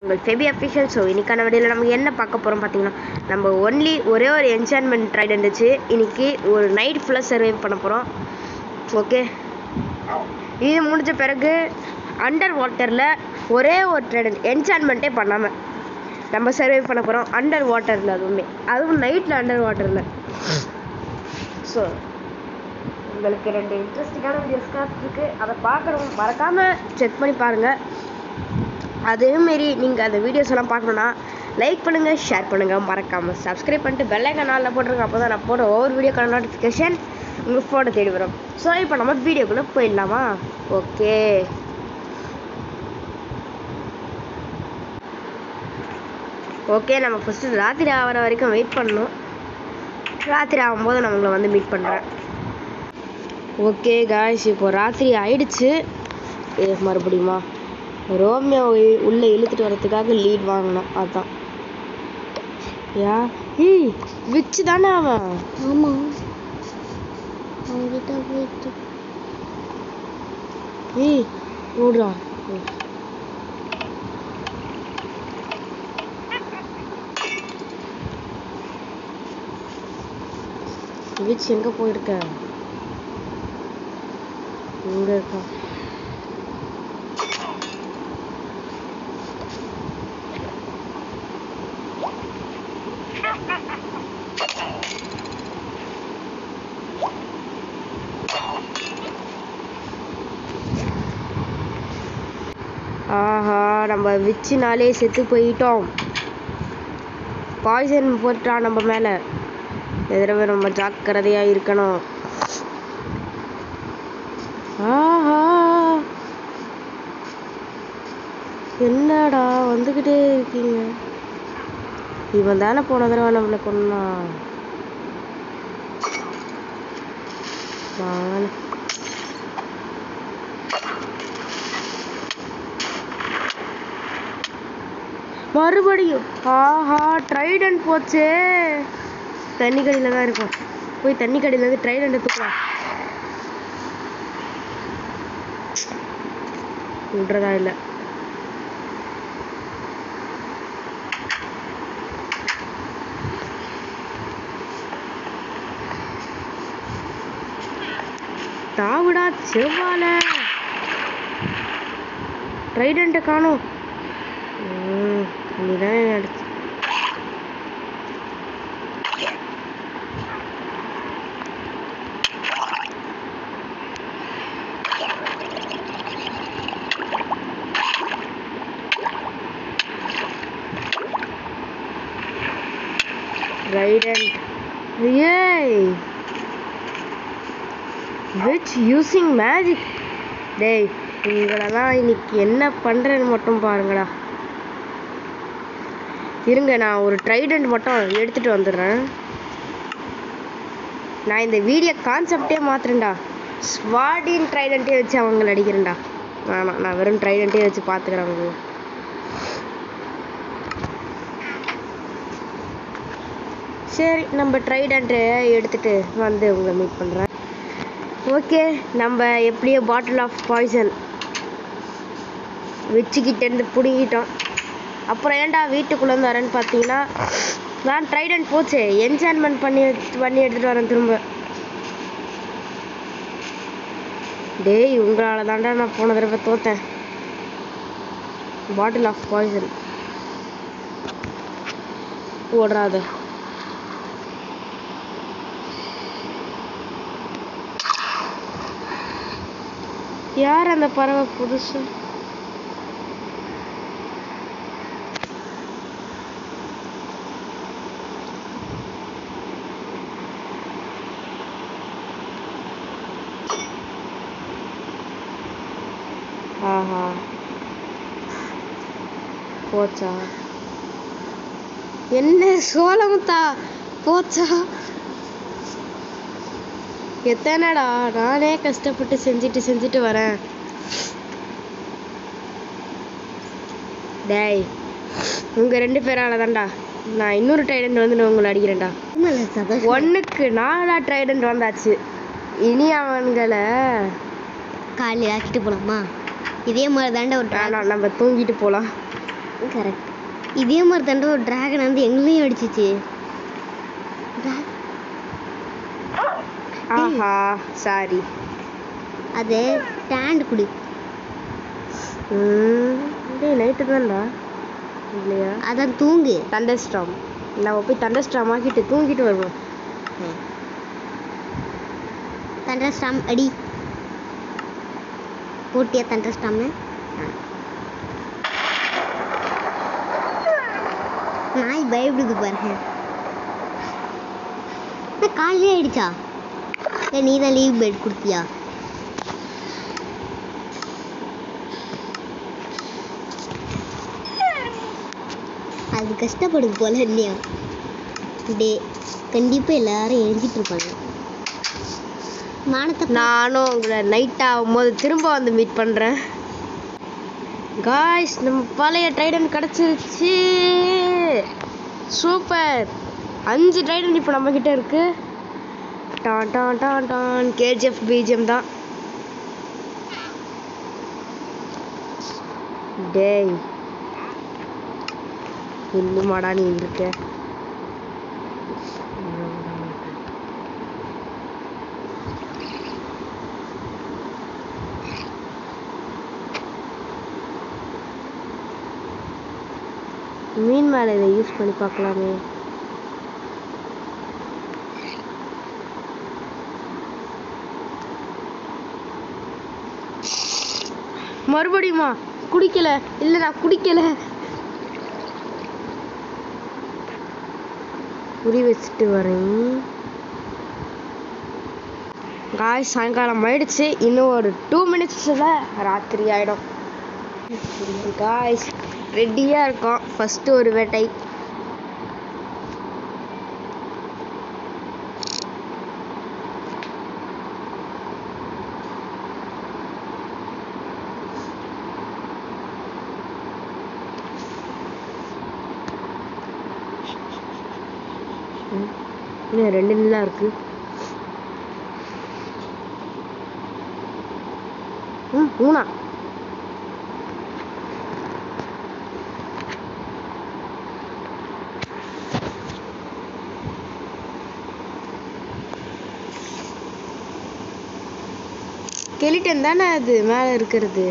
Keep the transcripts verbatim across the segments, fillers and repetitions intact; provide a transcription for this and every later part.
உங்கள் Febi official. So இன்னைக்கான வீடியோவில் நம்ம என்ன பார்க்க போகிறோம் பார்த்தீங்கன்னா, நம்ம ஒன்லி ஒரே ஒரு என்சான்மெண்ட் ட்ரைட் இருந்துச்சு. இன்னைக்கு ஒரு நைட் ஃபுல்லாக சர்வைவ் பண்ண போகிறோம். ஓகே, இது முடிஞ்ச பிறகு அண்டர் வாட்டரில் ஒரே ஒரு ட்ரைட் என்சான்மெண்ட்டே பண்ணாமல் நம்ம சர்வைவ் பண்ண போகிறோம். அண்டர் வாட்டரில், அதுவுமே அதுவும் நைட்டில் அண்டர் வாட்டரில். ஸோ உங்களுக்கு ரெண்டு இன்ட்ரெஸ்டிங்கான வீடியோஸ் காத்துருக்கு, அதை பார்க்குறோம். மறக்காமல் செக் பண்ணி பாருங்கள். அதேமாரி நீங்கள் அந்த வீடியோஸ் எல்லாம் பார்க்கணுன்னா லைக் பண்ணுங்கள், ஷேர் பண்ணுங்கள், மறக்காமல் சப்ஸ்கிரைப் பண்ணிட்டு பெல் ஐக்கான் ஆல்ல போட்டுருங்க. அப்போ தான் நான் போடுற ஒவ்வொரு வீடியோக்கான நோட்டிஃபிகேஷன் உங்கள் ஃபோனை தேடி வரும். ஸோ இப்போ நம்ம வீடியோக்குள்ளே போயிடலாமா? ஓகே, ஓகே நம்ம ஃபஸ்ட்டு ராத்திரி ஆகிற வரைக்கும் வெயிட் பண்ணணும். ராத்திரி ஆகும்போது நான் உங்களை வந்து மீட் பண்ணுறேன். ஓகே காய்ஸ், இப்போது ராத்திரி ஆயிடுச்சு. மறுபடியுமா ரோமியோ உள்ளே இழுத்துட்டு வரதுக்காக லீட் வாங்கினோம். அதுதான் யா ஏய் விச்சு தானே அவன். ஆமாம், அவங்ககிட்ட போயிட்டு ஏய் ஓடுறா. விச் எங்கே போயிருக்க? இங்கே இருக்கா? ஆஹா, நம்ம விச்சினாலே செத்து போயிட்டோம். பாய்சன் போட்டான் நம்ம மேலே. எதிரவே நம்ம ஜாக்கிரதையாக இருக்கணும். ஆஹா, என்னடா வந்துக்கிட்டே இருக்கீங்க? இவன் தானே போன தடவை நம்மளை கொன்னான். மறுபடியும் ஆஹா, ட்ரைடன்ட் போச்சே. தண்ணி கடியில் தான் இருக்கும். போய் தண்ணி கடியில் இருந்து ட்ரைடன்ட் எடுத்துக்கலாம். விட்றதா இல்லை. தாவுடா செவ்வால. ட்ரைடன்ட்டை காணோம். நீதான் அடிச்சு ட்ரைடன்ட். ஏய் விச் யூசிங் மேஜிக். டேய் உங்களெல்லாம் இன்னைக்கு என்ன பண்ணுறேன்னு மட்டும் பாருங்கடா. இருங்க, நான் ஒரு ட்ரைடன்ட் மட்டும் எடுத்துகிட்டு வந்துடுறேன். நான் இந்த வீடியோ கான்செப்டே மாற்றுறேன்டா. ஸ்வாடின் ட்ரைடன்ட்டே வச்சு அவங்கள அடிக்கிறேன்டா. வேணாம், நான் வெறும் ட்ரைடன்ட்டே வச்சு பார்த்துக்கிறேன் அவங்க. சரி, நம்ம ட்ரைடன்ட்டை எடுத்துகிட்டு வந்து உங்களை மீட் பண்ணுறேன். ஓகே, நம்ம எப்படியோ பாட்டில் ஆஃப் பாய்சன் வச்சுக்கிட்டேருந்து பிடிங்கிட்டோம். அப்புறம் ஏன்டா வீட்டுக்குள்ளே வந்து வரேன்னு பார்த்தீங்கன்னா, நான் ட்ரைடன்ட் போச்சு என்சான்மெண்ட் பண்ணி பண்ணி எடுத்துகிட்டு வரேன் திரும்ப. டேய் உங்களால் தாண்டா நான் போன தடவை தோத்தேன். Bottle of poison ஓடுறாத. யார் அந்த பறவை புதுசு? ஆஹா, போச்சா? என்ன சோளமுத்தா போச்சா? எத்தனைடா நானே கஷ்டப்பட்டு செஞ்சுட்டு செஞ்சுட்டு வரேன். டேய் உங்க ரெண்டு பேரால தான்டா நான் இன்னொரு ட்ரைடன்ட் வந்து உங்களை அடிக்கிறேன்டா. ஒன்றுக்கு நாலா ட்ரைடன்ட் வந்தாச்சு. இனி அவன்களை காலையில் ஆக்கிட்டு போகலாமா? இதே மாதிரி தாண்டா ஒரு வேணாம், நம்ம தூங்கிட்டு போகலாம். கரெக்ட். இதே மாதிரி தாண்டா ஒரு டிராகன் வந்து எங்களையும் அடிச்சிச்சு. ஆஹா சாரி. அது ஸ்டாண்ட் குடி. ம் டேய் நைட்டு தான்டா இல்லையா? அதான் தூங்கு. Thunder storm. நம்ம போய் தண்டர் ஸ்டார்ம் ஆக்கிட்டு தூங்கிட்டு வருவோம். தண்டர் ஸ்டார்ம் அடி. போட்டியா தண்டர் ஸ்டார்ம்? நாய் பயப்படுது பாருங்க. காலையிலே ஆயிடுச்சா? நீ தான் லீவ் பெட் கொடுத்தியா? அது கஷ்டப்படுது போல இல்லையா? டே கண்டிப்பாக எல்லாரும் எழுதிட்டு இருப்பாங்க. மானத்தை நானும் உங்களை நைட் ஆகும்போது திரும்ப வந்து மீட் பண்ணுறேன். காய்ஸ் நம்ம பழைய ட்ரைடன் கிடச்சிருச்சு. சூப்பர். அஞ்சு ட்ரைடன் இப்போ நம்மக்கிட்ட இருக்கு. டான் டான் டான் டான் கேஜிஎஃப் பிஜிஎம் தான். டேய் இன்னுமாடா நீ இருக்க? மீன் மேலே இதை யூஸ் பண்ணி பார்க்கலாமே. மறுபடியுமா? குடிக்கல. இல்லை நான் குடிக்கல. குறி வச்சுட்டு வரேன். காய் சாயங்காலம் ஆயிடுச்சு. இன்னும் ஒரு டூ மினிட்ஸில் ராத்திரி ஆகிடும். காய்ஸ் ரெடியாக இருக்கோம். ஃபஸ்ட்டு ஒரு வேட்டை. இன்னும் ரெண்டு நிலா இருக்கு. ம் மூணா? ஸ்கெலிட்டன் தானே அது மேலே இருக்கிறது?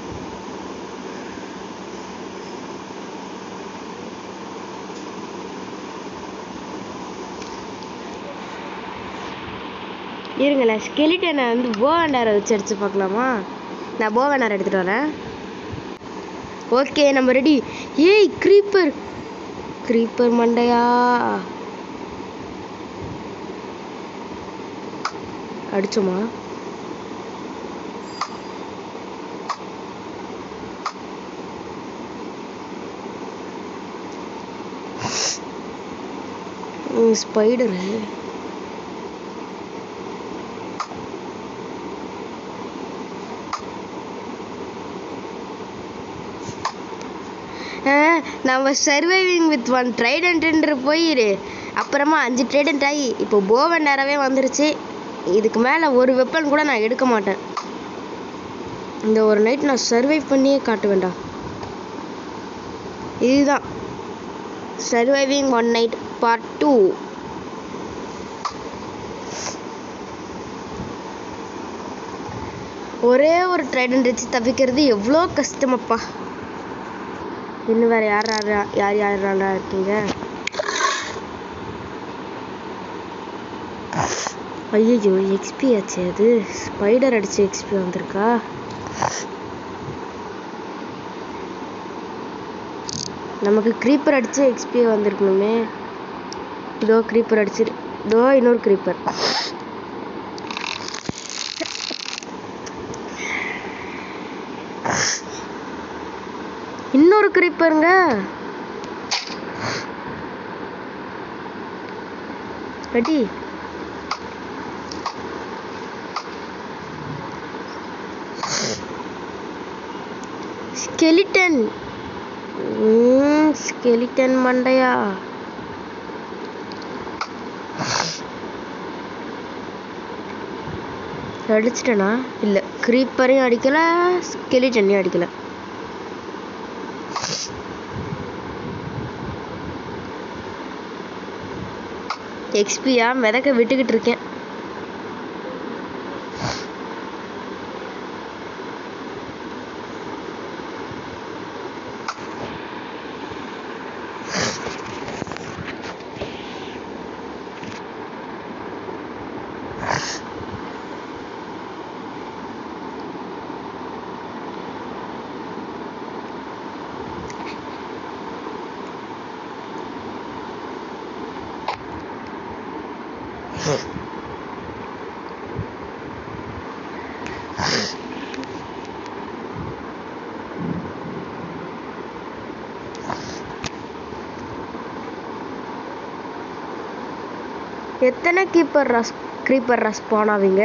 இருங்களேன், ஸ்கெலிட்டனை வந்து போவண்டாரை வச்சு அடிச்சு பார்க்கலாமா? நான் போவண்டாரை எடுத்துகிட்டு வரேன். ஓகே நம்ம ரெடி. ஏய் க்ரீப்பர் க்ரீப்பர் மண்டையா அடிச்சோமா? ஸ்பைடரு நம்ம சர்வைவிங் வித் ஒன் ட்ரைடன்ட்ன்ற போயிரு. அப்புறமா அஞ்சு ட்ரைடன்ட் ஆகி இப்போ போவன் நேரவே வந்துருச்சு. இதுக்கு மேலே ஒரு வெப்பன் கூட நான் எடுக்க மாட்டேன். இந்த ஒரு நைட் நான் சர்வைவ் பண்ணியே காட்டுவேன்டா. இதுதான் surviving one night part two. ஒரே ஒரு ட்ரைடன்ட் வச்சு தப்பிக்கிறது எவ்வளோ கஷ்டமப்பா. இன்னும் வேறு யார் யார் யார் யாரா இருக்கீங்க? ஐயோ எக்ஸ்பி ஆச்சு. அது ஸ்பைடர் அடிச்சு எக்ஸ்பி வந்திருக்கா? நமக்கு க்ரீப்பர் அடிச்சு எக்ஸ்பி வந்திருக்கணுமே. இதோ க்ரீப்பர் அடிச்சு, இதோ இன்னொரு க்ரீப்பர். இன்னொரு க்ரீப்பருங்க. ரெடி. ஸ்கெலிட்டன் ஸ்கெலிட்டன் மண்டையா. அடிச்சிட்டனா? இல்லை, க்ரீப்பரையும் அடிக்கல, ஸ்கெலிட்டனையும் அடிக்கல. எக்ஸ்பியா மிதக்க விட்டுக்கிட்டு இருக்கேன். எத்தனை கீப்பர் ரஸ் க்ரீப்பர் ரெஸ்பான் ஆவீங்க?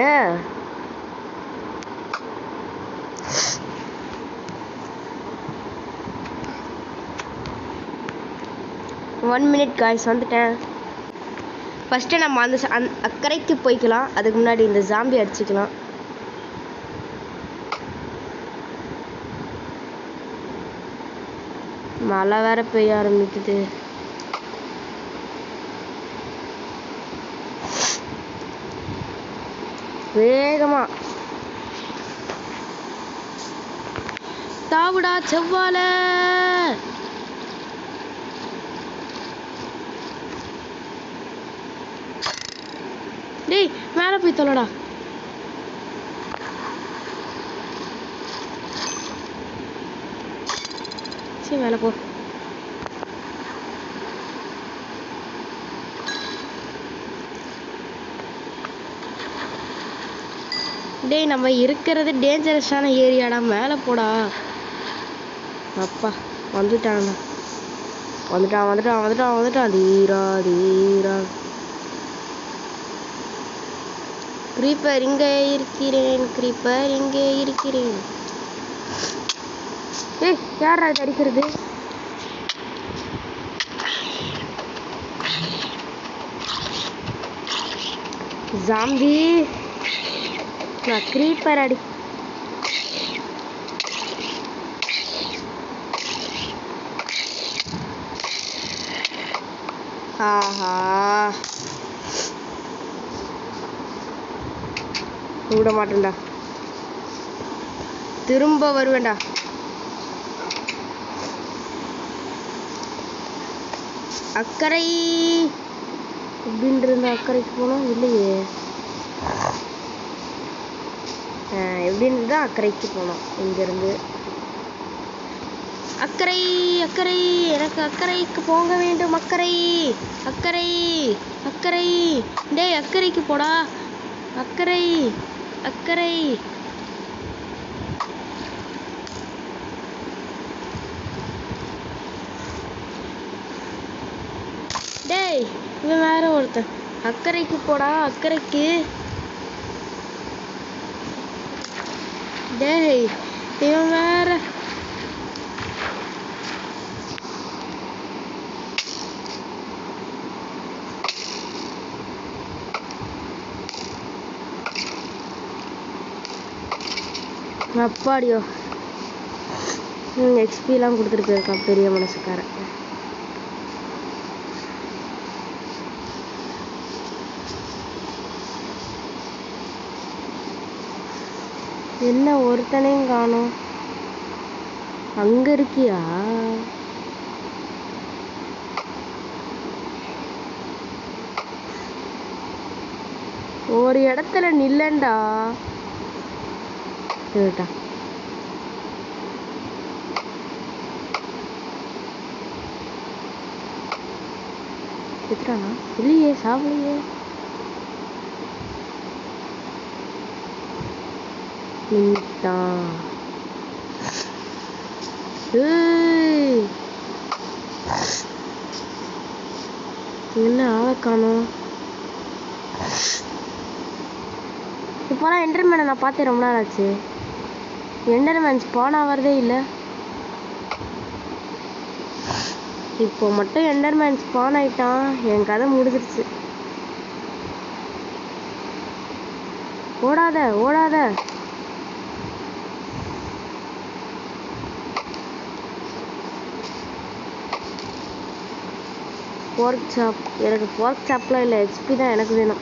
ஒன் மினிட் காய்ஸ் வந்துட்டேன். ஃபஸ்ட்டு நம்ம அந்த அந் அக்கறைக்கு போய்க்கலாம். அதுக்கு முன்னாடி இந்த ஜாம்பி அடிச்சுக்கலாம். மழை வேற பெய்ய ஆரம்பிக்குது. வேகமா தாவுடா செவ்வாழ. டேய் மேல போய் தொலைடா. சரி மேல போ. டேய் நம்ம இருக்கிறது டேஞ்சரஸான ஏரியாடா, மேலே போடா. அப்பா வந்துட்டான் வந்துட்டான் வந்துட்டான் வந்துட்டான் வந்துட்டான் தீரா தீரா. கிரீப்பர் இங்கே இருக்கிறேன், கிரீப்பர் இங்கே இருக்கிறேன். ஏய் யாரா இது அடிக்கிறது? ஜாம்பி கிரீப்பர் அடி. ஆஹா விட மாட்டேன்டா, திரும்ப வருவேண்டா. அக்கறை எப்படின்னு இருந்தா அக்கறைக்கு போனோம் இல்லையே. எப்படின்னு தான் அக்கறைக்கு போனோம் இங்கிருந்து. அக்கறை அக்கறை எனக்கு அக்கறைக்கு போக வேண்டும். அக்கறை அக்கறை அக்கறை டேய் அக்கறைக்கு போடா. அக்கறை அக்கறை டேய் இவன் வேற ஒருத்தன். அக்கறைக்கு போடா அக்கறைக்கு. டேய் இவன் வேற. அப்பாடியோ எக்ஸ்பிலாம் கொடுத்துட்டு போயிருக்கான் பெரிய மனசுக்காரன். என்ன ஒருத்தனையும் காணோம். அங்க இருக்கியா? ஒரு இடத்துல நில்லண்டா. சரிடா எத்தனா இல்லையே சாப்பிடலையே. நின்னுட்டான். என்ன ஆளை காணோம். இப்போலாம் எண்டர்மேனை நான் பார்த்தேன் ரொம்ப நாள் ஆச்சு. எண்டர்மேன் ஸ்பான் ஆகிறதே இல்லை. இப்போ மட்டும் எண்டர்மேன் ஸ்பான் ஆயிட்டான், என் கதை முடிஞ்சிருச்சு. ஓடாத ஓடாத. போர்க் சாப். எனக்கு போர்க் சாப்லாம் இல்லை, ஹெச்பி தான் எனக்கு வேணும்.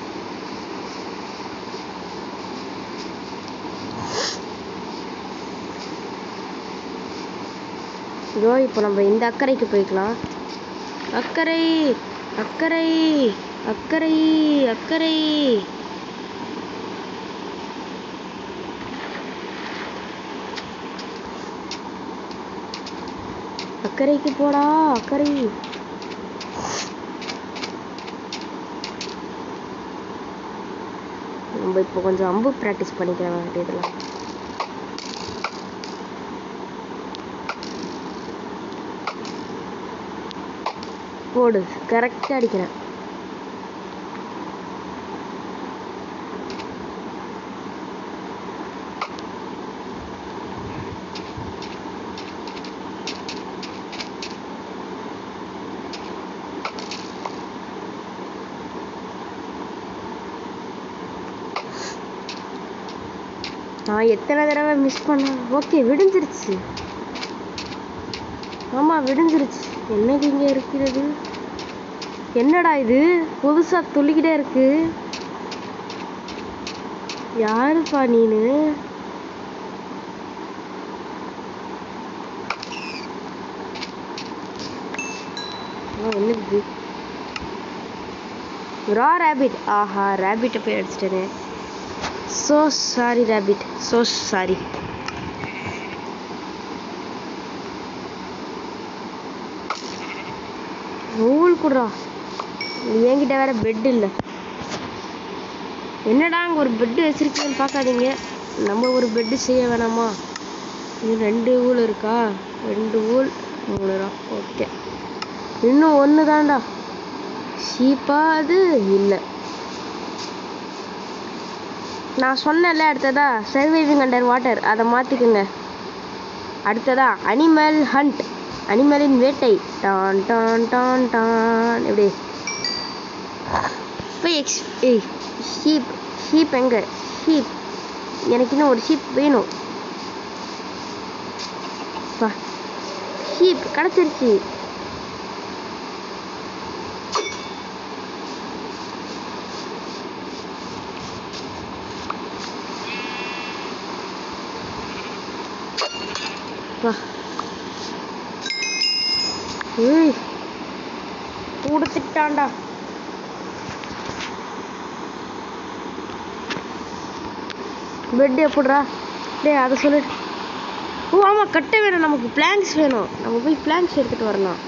இதோ இப்போ நம்ம இந்த அக்கறைக்கு போய்க்கலாம். அக்கறை அக்கறை அக்கறை அக்கறை. அக்கறைக்கு போடா அக்கறை. நம்ம இப்போ கொஞ்சம் அம்பு ப்ராக்டிஸ் பண்ணிக்கலாம் வேண்டியதெல்லாம். போடு, கரெக்டாக அடிக்கிறேன். நான் எத்தனை தடவை மிஸ் பண்ணேன். ஓகே, விடிஞ்சிருச்சு. ஆமாம், விடிஞ்சிருச்சு. என்னைக்கு இங்கே இருக்கிறது? என்னடா இது புதுசாக துள்ளிக்கிட்டே இருக்கு? யாருப்பா நீனு? என்னது? ரா ரேபிட். ஆஹா, ரேபிட்டை போய் அடிச்சிட்டேனே. So sorry rabbit, so sorry. நூல் குடுறா. என்கிட்ட வேற பெட் இல்லை. என்னடா அங்கே ஒரு பெட்டு வச்சிருக்கீங்கன்னு பார்க்காதீங்க. நம்ம ஒரு பெட்டு செய்ய வேணாமா? இது ரெண்டு ஊல் இருக்கா? ரெண்டு ஊல் மூணு ரூபா. ஓகே, இன்னும் ஒன்று தான்டா. ஷீப்பா அது? இல்லை. நான் சொன்னேன்ல, அடுத்ததா சர்வைவிங் அண்டர் வாட்டர், அதை மாற்றிக்குங்க. அடுத்ததா அனிமல் ஹண்ட், அனிமலின் வேட்டை. டான் டான் டான் டான். எப்படி போய் எக்ஸ் ஏய் ஷீப். ஷீப் எங்கே? ஷீப். எனக்கு இன்னும் ஒரு ஷீப் வேணும். வா, ஷீப் கிடச்சிருச்சு. வா. ஏய், கொடுத்துட்டான்டா. பெட் எப்படிரா? டே, அதை சொல்லு. ஓ ஆமாம், கட்டை வேணும் நமக்கு. பிளாங்க்ஸ் வேணும். நம்ம போய் பிளாங்க்ஸ் எடுத்துகிட்டு வரலாம்.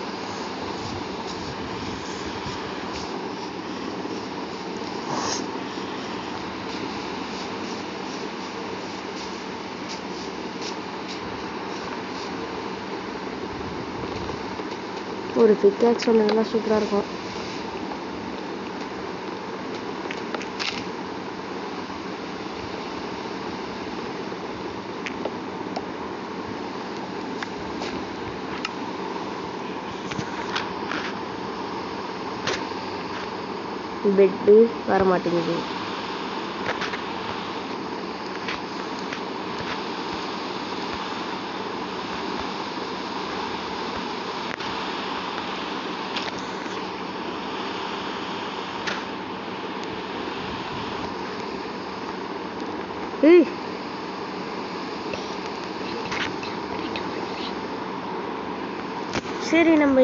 ஒரு பிக்காக்ஸ் சொன்னதெல்லாம் சூப்பராக இருக்கும். பெட்டு வர மாட்டேங்குது. ஏய், சரி, நம்ம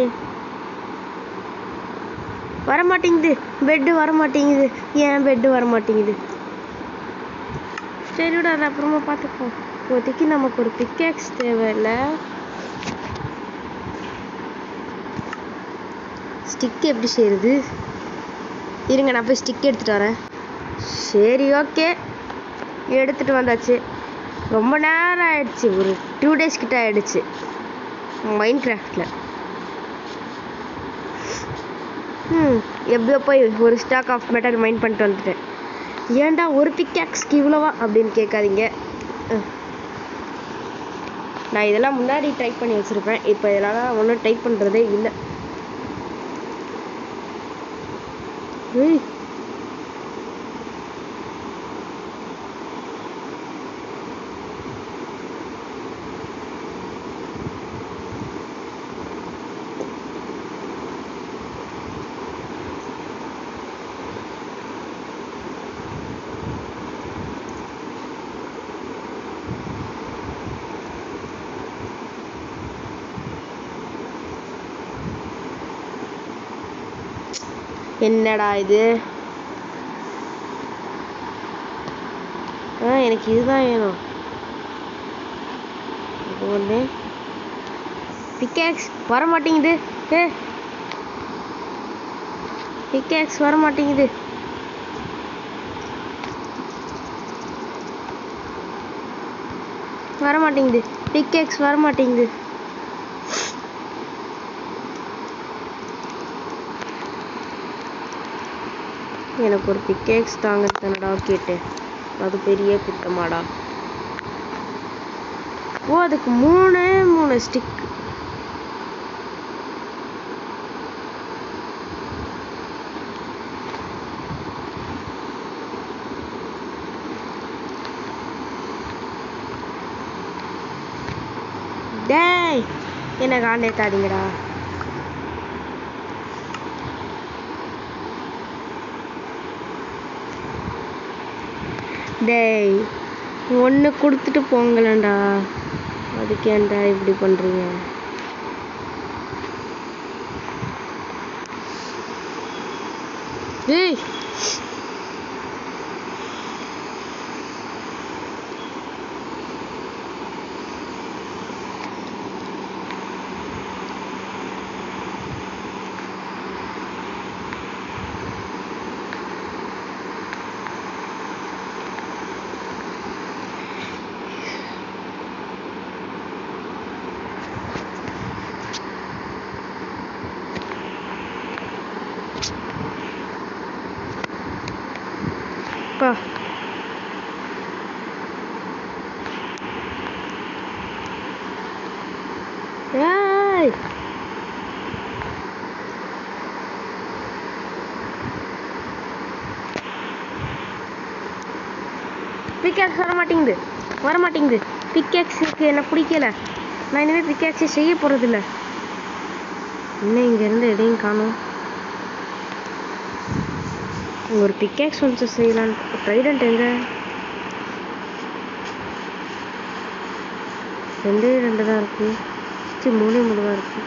வரமாட்டேங்குது. பெட்டு வரமாட்டேங்குது. ஏன் பெட்டு வரமாட்டேங்குது? சரி விட, அது அப்புறமா பார்த்துப்போம். இப்போதைக்கு நமக்கு ஒரு பிக்கேக்ஸ் தேவையில்லை. ஸ்டிக் எப்படி செய்யுது? இருங்க, நான் போய் ஸ்டிக் எடுத்துகிட்டு வரேன். சரி, ஓகே, எடுத்துகிட்டு வந்தாச்சு. ரொம்ப நேரம் ஆயிடுச்சு. ஒரு டூ டேஸ் கிட்ட ஆயிடுச்சு மைண்ட் கிராஃப்டில். ம் எப்படியோ போய் ஒரு ஸ்டாக் ஆஃப் மெட்டல் மைண்ட் பண்ணிட்டு வந்துட்டேன். ஏன்டா ஒரு பிக்காக்ஸ்க்கு இவ்வளோவா அப்படின்னு கேட்காதீங்க. நான் இதெல்லாம் முன்னாடி டைப் பண்ணி வச்சுருப்பேன். இப்போ இதெல்லாம் ஒன்றும் டைப் பண்ணுறதே இல்லை. ஏய், என்னடா இது? ஆ எனக்கு இதுதான் வேணும். இது ஒன்று. பிக்கேக்ஸ் வர மாட்டேங்குது. ஏ பிக்கேக்ஸ் வர மாட்டேங்குது. வர மாட்டேங்குது. பிக்கேக்ஸ் வர மாட்டேங்குது. எனக்கு ஒரு பிக்கேக்ஸ் தாங்க தானடா கேட்டேன். அது பெரிய குத்தமாடா. ஓ அதுக்கு மூணு மூணு ஸ்டிக். டேய் என்ன காண்டேத்தாதீங்கடா. டேய் ஒன்று கொடுத்துட்டு போங்களேன்டா. அதுக்கு ஏன்டா இப்படி பண்ணுறீங்க? ஏய் பா ஏய் பிக்கேக்ஸ் வர மாட்டேங்குது. வர மாட்டேங்குது. பிக்கேக்ஸுக்கு என்ன பிடிக்கல. நான் இனிமேல் பிக்கேக்ஸை செய்ய போகிறதில்ல. இன்னும் இங்கேருந்து எதையும் காணும். ஒரு பிக்கேக்ஸ் வந்து செய்யலாம். ட்ரைடன்ட் எங்க? ரெண்டே ரெண்டு தான் இருக்கு. சரி மூணே மூணு தான் இருக்கு.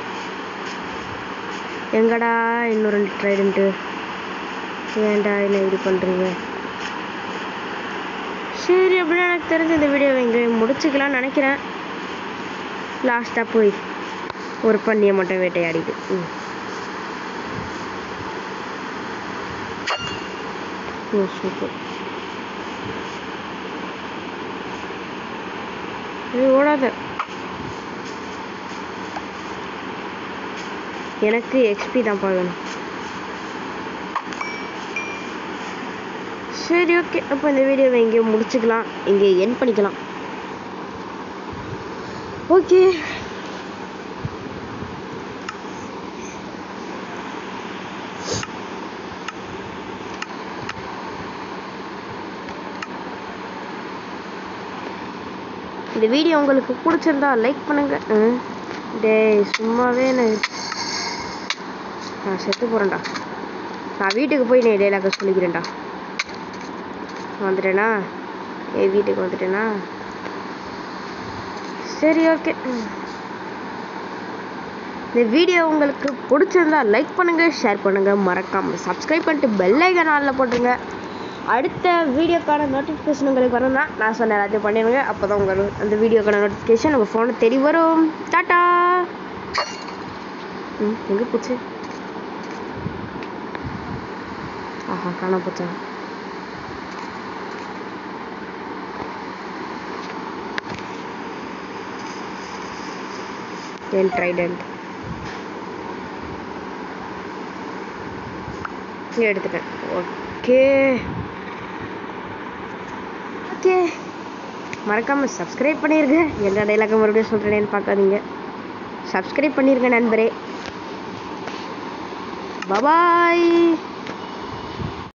எங்கடா இன்னும் ரெண்டு ட்ரைடன்ட்டு? ஏன்டா என்ன இப்படி பண்ணுறீங்க? சரி அப்படின்னா எனக்கு தெரிஞ்ச இந்த வீடியோவை இங்கே முடிச்சுக்கலாம்னு நினைக்கிறேன். லாஸ்ட்டாக போய் ஒரு பண்ணியை மட்டும் வேட்டையாடிது. ம் ஓ சூப்பர். இது ஓடாத. எனக்கு எக்ஸ்பி தான் பார்க்கணும். சரி ஓகே, அப்போ இந்த வீடியோவை இங்கே முடிச்சுக்கலாம். இங்கே என் பண்ணிக்கலாம். ஓகே இந்த வீடியோ உங்களுக்கு பிடிச்சிருந்தா லைக் பண்ணுங்க. டேய் சும்மாவே நான் நான் செத்து போகிறேன்டா. நான் வீட்டுக்கு போய் நான் டைலாக சொல்லிக்கிறேன்டா. வந்துட்டேனா? ஏ வீட்டுக்கு வந்துட்டேனா? சரி ஓகே. இந்த வீடியோ உங்களுக்கு பிடிச்சிருந்தா லைக் பண்ணுங்கள், ஷேர் பண்ணுங்கள், மறக்காமல் சப்ஸ்கிரைப் பண்ணிட்டு பெல் ஐகான் ஆனில் போட்டுருங்க. அடுத்த வீடியோக்கான நோட்டிஃபிகேஷன் உங்களுக்கு வரணும்னா நான் சொன்ன எல்லாத்தையும் பண்ணிடுங்க. அப்போ தான் உங்களுக்கு அந்த வீடியோக்கான நோட்டிஃபிகேஷன் உங்கள் ஃபோனை தேடி வரும். டாட்டா. ம் எங்கே போச்சு? ஆஹா காண போச்சா? என் ட்ரைடன்ட் எடுத்துட்டேன். ஓகே ஓகே மறக்காமல் சப்ஸ்கிரைப் பண்ணிடுங்க. என்ன டைலாக மறுபடியும் சொல்கிறேன்னு பார்க்காதீங்க. சப்ஸ்கிரைப் பண்ணிடுங்க நண்பரே. பாய்.